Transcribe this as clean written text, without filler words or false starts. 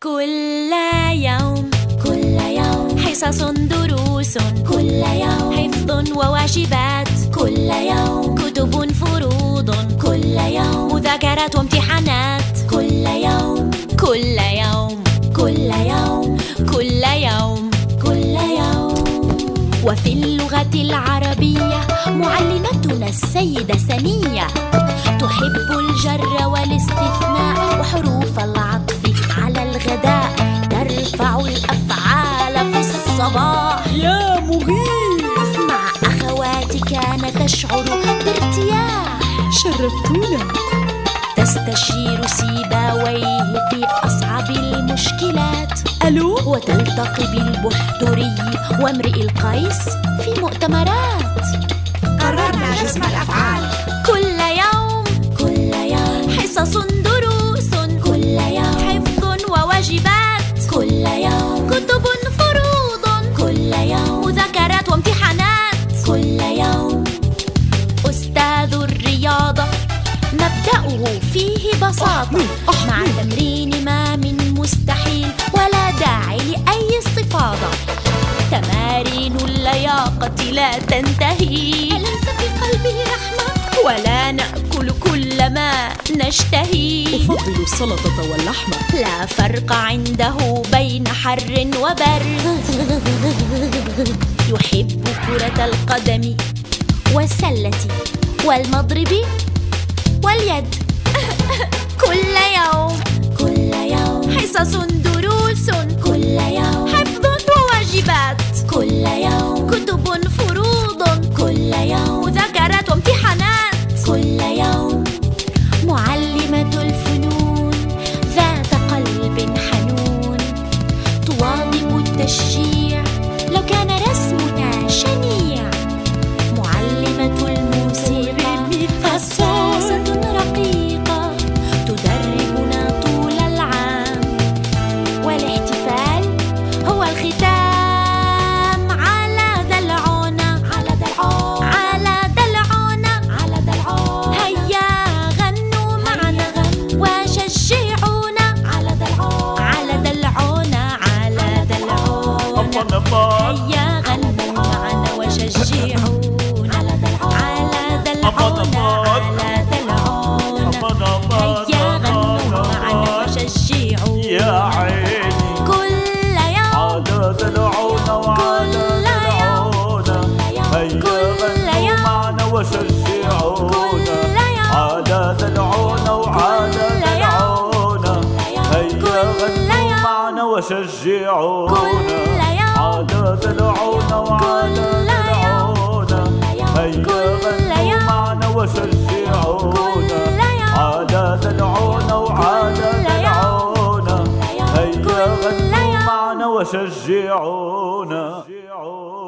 كل يوم حصص دروس، كل يوم حفظ وواجبات، كل يوم كتب فروض، كل يوم مذاكرات وامتحانات، كل يوم كل يوم كل يوم كل يوم كل يوم. وفي اللغة العربية معلمتنا السيدة سنية تحب الجر والاستثناء وحروف العطف على الغداء، ترفع الأفعال في الصباح يا مغيث. مع أخواتك تشعر بارتياح، شرفتونا. تستشير سيبويه في أصعب المشكلات، ألو، وتلتقي بالبحتري وامرئ القيس في مؤتمرات. قررنا جسم الأفعال كل يوم حصص دروس، كل يوم حفظ وواجبات، كل يوم كتب فروض، كل يوم مذاكرات وامتحانات، كل يوم. أستاذ الرياضة مبدأه فيه بساطة، مع تمرين ما من مستحيل ولا داعي لأي استفاضة. تمارين اللياقة لا تنتهي، أليس في قلبه رحمة؟ ولا نأكل كل ما نشتهي، أفضل السلطة واللحمة. لا فرق عنده بين حر وبرد. يحب كرة القدم والسلة والمضرب واليد. كل يوم حصص دروس، كل يوم حفظ وواجبات، كل يوم كتب فروض، كل يوم مذاكرات وامتحانات، كل يوم. معلمة الفنون ذات قلب حنون تواظب التشجيع لو كان رسمنا شنيع. معلمة الموسيقى حساسة رقيقة تدربنا طول العام، والاحتفال هو الختام على دلعونا هيا غنوا معنا وشجعونا على دلعونا هيا غنوا معنا وشجعونا على دلعونا هيا غنوا معنا وشجعونا يا عيني. كل يوم على دلعونا وعلى دلعونا هيا غنوا معنا وشجعونا، على دلعونا وعلى دلعونا هيا غنوا معنا وشجعونا، على دلعونا وعلى دلعونا هيا غنوا معنا وشجعونا، على دلعونا وعلى دلعونا هيا غنوا معنا وشجعونا.